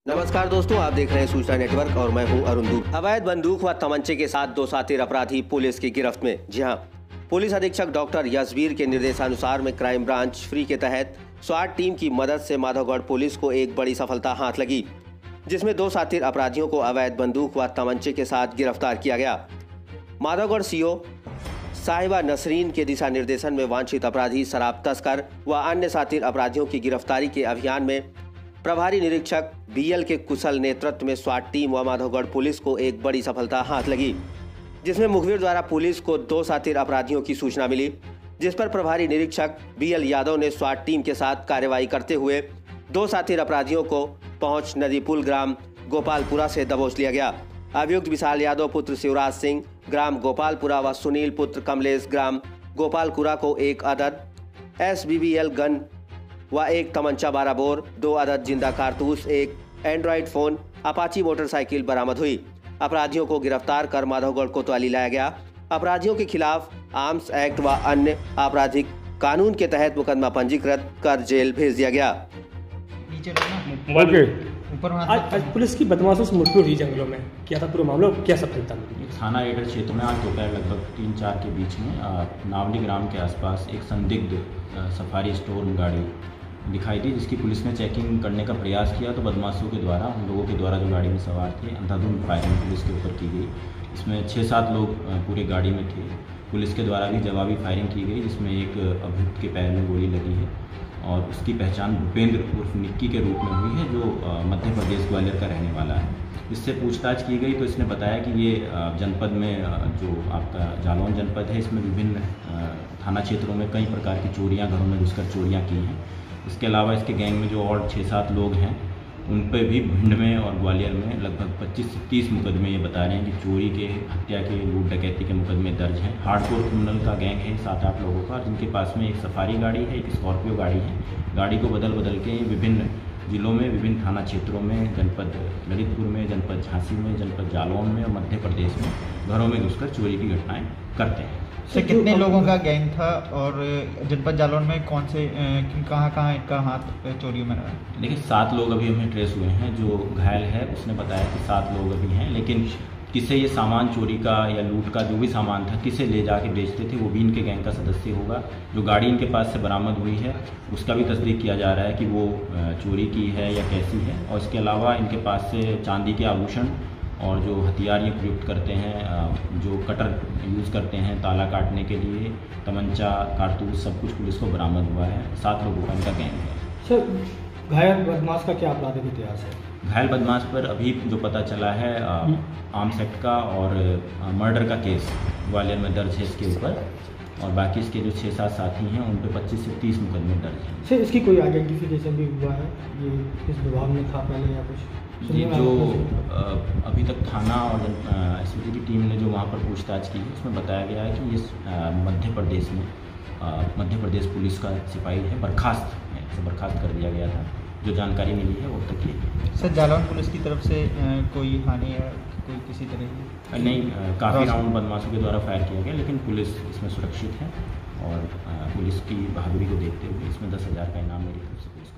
नमस्कार दोस्तों, आप देख रहे हैं सूचना नेटवर्क और मैं हूं अरुण दूर। अवैध बंदूक व तमंचे के साथ दो शातिर अपराधी पुलिस की गिरफ्त में। जी हां, पुलिस अधीक्षक डॉक्टर यशवीर के निर्देशानुसार में क्राइम ब्रांच फ्री के तहत स्वाट टीम की मदद से माधवगढ़ पुलिस को एक बड़ी सफलता हाथ लगी, जिसमें दो शातिर अपराधियों को अवैध बंदूक व तमंचे के साथ गिरफ्तार किया गया। माधवगढ़ सीओ साहिबा नसरीन के दिशा निर्देशन में वांछित अपराधी, शराब तस्कर व अन्य शातिर अपराधियों की गिरफ्तारी के अभियान में प्रभारी निरीक्षक बीएल के कुशल नेतृत्व में स्वाट टीम व माधवगढ़ पुलिस को एक बड़ी सफलता हाथ लगी, जिसमें मुखबिर द्वारा पुलिस को दो शातिर अपराधियों की सूचना मिली, जिस पर प्रभारी निरीक्षक बीएल यादव ने स्वाट टीम के साथ कार्रवाई करते हुए दो शातिर अपराधियों को पहुंच नदी पुल ग्राम गोपालपुरा से दबोच लिया गया। अभियुक्त विशाल यादव पुत्र शिवराज सिंह ग्राम गोपालपुरा व सुनील पुत्र कमलेश ग्राम गोपालपुरा को एक अदद SBBL गन व एक तमंचा 12 बोर, 2 अदद जिंदा कारतूस, एक एंड्रॉइड फोन, अपाची मोटरसाइकिल बरामद हुई। अपराधियों को गिरफ्तार कर माधवगढ़ कोतवाली लाया गया। अपराधियों के खिलाफ आर्म्स एक्ट व अन्य आपराधिक कानून के तहत मुकदमा पंजीकृत कर जेल भेज दिया गया। आज पुलिस की बदमाशों से मुठभेड़ हुई जंगलों में, क्या था पूरा मामला, क्या सफलता मिली? थाना एडर क्षेत्र में आज दोपहर लगभग 3-4 के बीच में नावली ग्राम के आसपास एक संदिग्ध सफारी स्टोर गाड़ी दिखाई दी, जिसकी पुलिस ने चेकिंग करने का प्रयास किया तो बदमाशों के द्वारा, उन लोगों के द्वारा जो गाड़ी में सवार थे, अंधाधुंध फायरिंग पुलिस के ऊपर की गई। इसमें 6-7 लोग पूरी गाड़ी में थे। पुलिस के द्वारा भी जवाबी फायरिंग की गई, जिसमें एक अभियुक्त के पैर में गोली लगी है और उसकी पहचान भूपेंद्र उर्फ निक्की के रूप में हुई है, जो मध्य प्रदेश ग्वालियर का रहने वाला है। इससे पूछताछ की गई तो इसने बताया कि ये जनपद में जो आपका जालौन जनपद है, इसमें विभिन्न थाना क्षेत्रों में कई प्रकार की चोरियां, घरों में घुसकर चोरियां की हैं। इसके अलावा इसके गैंग में जो और 6-7 लोग हैं, उन पर भी भिंड में और ग्वालियर में लगभग 25 से 30 मुकदमे ये बता रहे हैं कि चोरी के, हत्या के, लूट डकैती के मुकदमे दर्ज हैं। हार्डकोर क्रिमिनल का गैंग है 7-8 लोगों का, जिनके पास में एक सफारी गाड़ी है, एक स्कॉर्पियो गाड़ी है। गाड़ी को बदल बदल के विभिन्न जिलों में, विभिन्न थाना क्षेत्रों में, जनपद ललितपुर में, जनपद झांसी में, जनपद जालौन में और मध्य प्रदेश में घरों में घुसकर चोरी की घटनाएँ करते हैं। सर, कितने लोगों का गैंग था और जनपद जालौन में कौन से कहाँ इनका हाथ चोरियों में रहा? देखिए, 7 लोग अभी हमें ट्रेस हुए हैं। जो घायल है उसने बताया कि 7 लोग अभी हैं, लेकिन किसे ये सामान चोरी का या लूट का जो भी सामान था, किसे ले जाके बेचते थे, वो भी इनके गैंग का सदस्य होगा। जो गाड़ी इनके पास से बरामद हुई है उसका भी तस्दीक किया जा रहा है कि वो चोरी की है या कैसी है। और इसके अलावा इनके पास से चांदी के आभूषण और जो हथियार ये प्रयुक्त करते हैं, जो कटर यूज़ करते हैं ताला काटने के लिए, तमंचा, कारतूस, सब कुछ पुलिस को बरामद हुआ है। 7 लोगों का इनका गैंग है। सर, घायल बदमाश का क्या आपराधिक इतिहास है? घायल बदमाश पर अभी जो पता चला है, आर्म्स एक्ट का और मर्डर का केस ग्वालियर में दर्ज है इसके ऊपर, और बाकी इसके जो 6-7 साथी हैं उन पर 25 से 30 मुकदमे दर्ज हैं। सर, इसकी कोई आइडेंटिफिकेशन भी हुआ है, ये किस विभाग में था पहले या कुछ? ये जो अभी तक थाना और SVT की टीम ने जो वहाँ पर पूछताछ की है, उसमें बताया गया है कि ये मध्य प्रदेश में मध्य प्रदेश पुलिस का सिपाही है, बर्खास्त है, इसे बर्खास्त कर दिया गया था। जो जानकारी मिली है वो तक ये। सर, जालौन पुलिस की तरफ से कोई हानि है, कोई किसी तरह की? नहीं, काफ़ी राउंड बदमाशों के द्वारा फायर किया गया, लेकिन पुलिस इसमें सुरक्षित है और पुलिस की बहादुरी को देखते हुए इसमें 10,000 का इनाम मेरी तरफ से पुलिस